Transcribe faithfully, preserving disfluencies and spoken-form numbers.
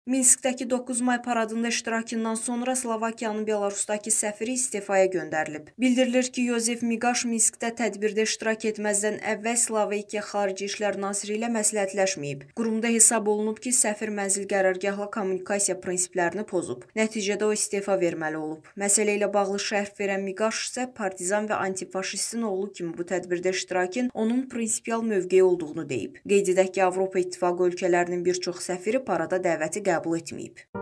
Minskdəki doqquz may paradında iştirakından sonra Slovakiyanın Belarusdakı səfiri istifaya göndərilib. Bildirilir ki, Yozef Miqaş Minskdə tədbirdə iştirak etməzdən əvvəl Slovakiya Xarici İşlər Naziri ilə məsləhətləşməyib. Qurumda hesab olunub ki, səfir mənzil qərargahla kommunikasiya prinsiplərini pozub. Nəticədə o istefa verməli olub. Məsələ ilə bağlı şərh verən Miqaş isə partizan və antifaşistin oğlu kimi bu tədbirdə iştirakın onun prinsipial mövqeyi olduğunu deyib. Qeyd edək ki, Avropa İttifaqı ölkələrinin bir çox səfiri parada dəvəti qəbul etməyib.